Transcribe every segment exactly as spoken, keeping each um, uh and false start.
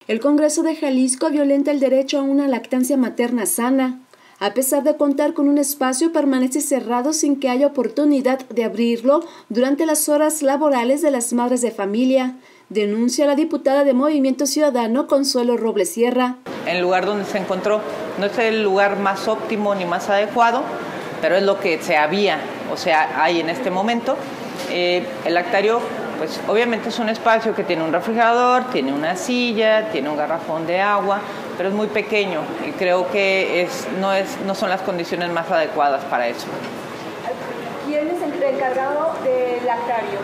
El Congreso de Jalisco violenta el derecho a una lactancia materna sana. A pesar de contar con un espacio, permanece cerrado sin que haya oportunidad de abrirlo durante las horas laborales de las madres de familia, denuncia la diputada de Movimiento Ciudadano, Consuelo Robles Sierra. El lugar donde se encontró no es el lugar más óptimo ni más adecuado, pero es lo que se había, o sea, hay en este momento. Eh, el lactario, pues obviamente es un espacio que tiene un refrigerador, tiene una silla, tiene un garrafón de agua, pero es muy pequeño y creo que es, no, es, no son las condiciones más adecuadas para eso. ¿Quién es el encargado del lactario?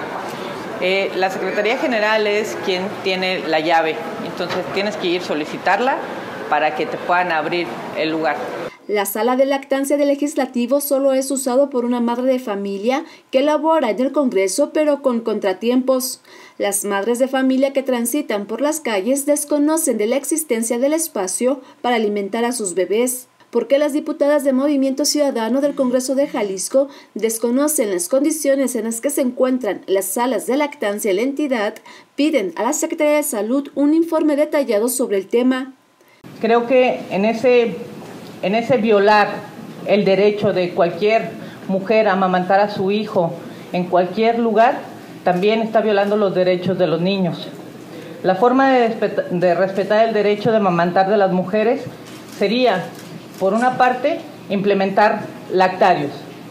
Eh, la Secretaría General es quien tiene la llave, entonces tienes que ir a solicitarla para que te puedan abrir el lugar. La sala de lactancia del Legislativo solo es usado por una madre de familia que labora en el Congreso, pero con contratiempos. Las madres de familia que transitan por las calles desconocen de la existencia del espacio para alimentar a sus bebés, porque las diputadas de Movimiento Ciudadano del Congreso de Jalisco desconocen las condiciones en las que se encuentran las salas de lactancia en la entidad. Piden a la Secretaría de Salud un informe detallado sobre el tema. Creo que en ese, en ese violar el derecho de cualquier mujer a amamantar a su hijo en cualquier lugar, también está violando los derechos de los niños. La forma de, de respetar el derecho de amamantar de las mujeres sería, por una parte, implementar lactarios.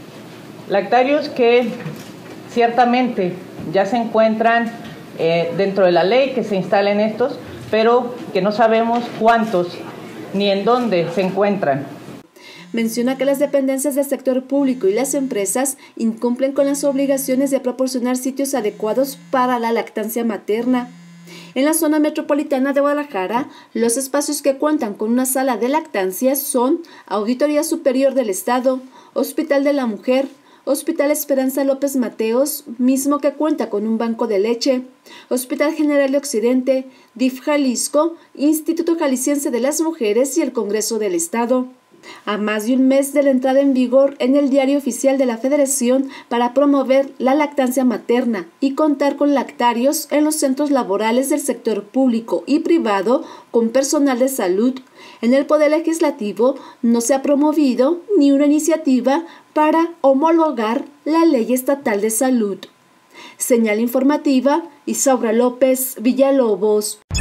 Lactarios que ciertamente ya se encuentran eh, dentro de la ley, que se instalen estos, pero que no sabemos cuántos ni en dónde se encuentran. Menciona que las dependencias del sector público y las empresas incumplen con las obligaciones de proporcionar sitios adecuados para la lactancia materna. En la zona metropolitana de Guadalajara, los espacios que cuentan con una sala de lactancia son Auditoría Superior del Estado, Hospital de la Mujer, Hospital Esperanza López Mateos, mismo que cuenta con un banco de leche, Hospital General de Occidente, D I F Jalisco, Instituto Jalisciense de las Mujeres y el Congreso del Estado. A más de un mes de la entrada en vigor en el Diario Oficial de la Federación para promover la lactancia materna y contar con lactarios en los centros laborales del sector público y privado con personal de salud, en el Poder Legislativo no se ha promovido ni una iniciativa para homologar la Ley Estatal de Salud. Señal informativa, Isaura López Villalobos.